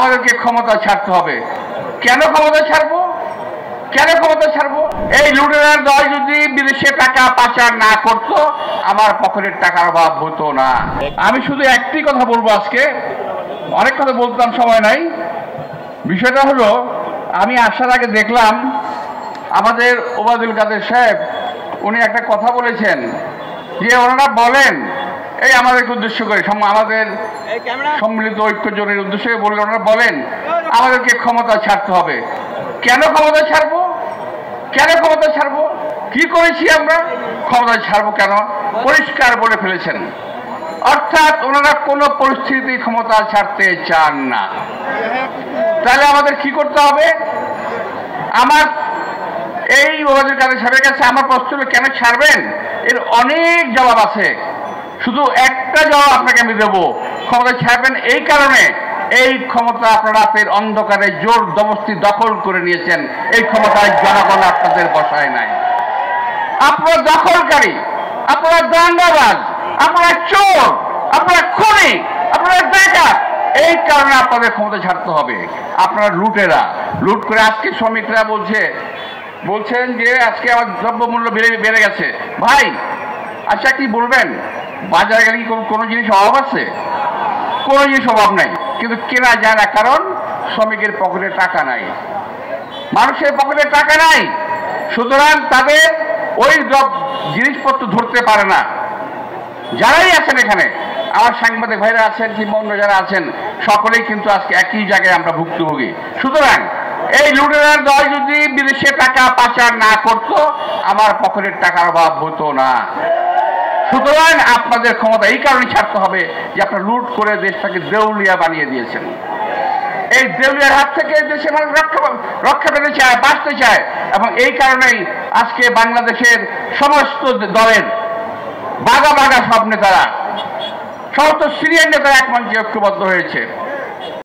আমাদেরকে ক্ষমতা ছাড়তে হবে। কেন ক্ষমতা ছাড়বো? কেন ক্ষমতা ছাড়বো? এই লুটেরার দল যদি বিদেশে টাকা পাচার না করতো, আমার পকেটের টাকার অভাব হতো না। আমি শুধু একটি কথা বলবো, আজকে অনেক কথা বলতাম, সময় নাই। বিষয়টা হলো, আমি আসার আগে দেখলাম আমাদের ওবায়দুল কাদের সাহেব উনি একটা কথা বলেছেন যে ওনারা বলেন, এই আমাদেরকে উদ্দেশ্য করে, আমাদের সম্মিলিত ঐক্য জোটের উদ্দেশ্য করে বললেন, ওনারা বলেন আমাদেরকে ক্ষমতা ছাড়তে হবে। কেন ক্ষমতা ছাড়বো? কেন ক্ষমতা ছাড়বো? কি করেছি আমরা? ক্ষমতা ছাড়বো কেন? পরিষ্কার বলে ফেলেছেন। অর্থাৎ ওনারা কোনো পরিস্থিতি ক্ষমতা ছাড়তে চান না। তাহলে আমাদের কি করতে হবে? আমার এই ওবায়দুল কাদের সাহেবের কাছে আমার প্রশ্ন হলো, কেন ছাড়বেন? এর অনেক জবাব আছে, শুধু একটা জবাব আপনাকে আমি দেবো। ক্ষমতা ছাড়বেন এই কারণে, এই ক্ষমতা আপনারা রাতের অন্ধকারে জোর জবরদস্তি দখল করে নিয়েছেন। এই ক্ষমতায় জনগণ আপনাদের বসায় নাই। আপনারা দখলকারী, আপনারা দাঙ্গাবাজ, আপনারা চোর, আপনারা খুনি, আপনারা ডাকাত। এই কারণে আপনাদের ক্ষমতা ছাড়তে হবে। আপনারা লুটেরা, লুট করে আজকে শ্রমিকরা বলছেন যে আজকে আমার দ্রব্যমূল্য বেড়ে গেছে। ভাই আচ্ছা কি বলবেন, বাজারে গেলে কি কোনো জিনিস অভাব আছে? কোনো জিনিস অভাব নাই, কিন্তু কেনা যায় না, কারণ শ্রমিকের পকেটে টাকা নাই, মানুষের পকেটে টাকা নাই। সুতরাং তাদের ওই জিনিসপত্র ধরতে পারে না। যারাই আছেন এখানে, আমার সাংবাদিক ভাইরা আছেন কিংবা অন্য যারা আছেন, সকলেই কিন্তু আজকে একই জায়গায় আমরা ভুক্তভোগী। সুতরাং এই লুটেরার দল যদি বিদেশে টাকা পাচার না করতো, আমার পকেটের টাকার অভাব হতো না। সুতরাং আপনাদের ক্ষমতা এই কারণে ছাড়তে হবে যে আপনারা লুট করে দেশটাকে দেউলিয়া বানিয়ে দিয়েছেন। এই দেউলিয়ার হাত থেকে দেশে মানুষ রক্ষা পেতে চায়, বাঁচতে চায়, এবং এই কারণেই আজকে বাংলাদেশের সমস্ত দলের বাঘা বাঘা সব নেতারা, সমস্ত সিরিয়ান নেতারা এক মঞ্চে ঐক্যবদ্ধ হয়েছে।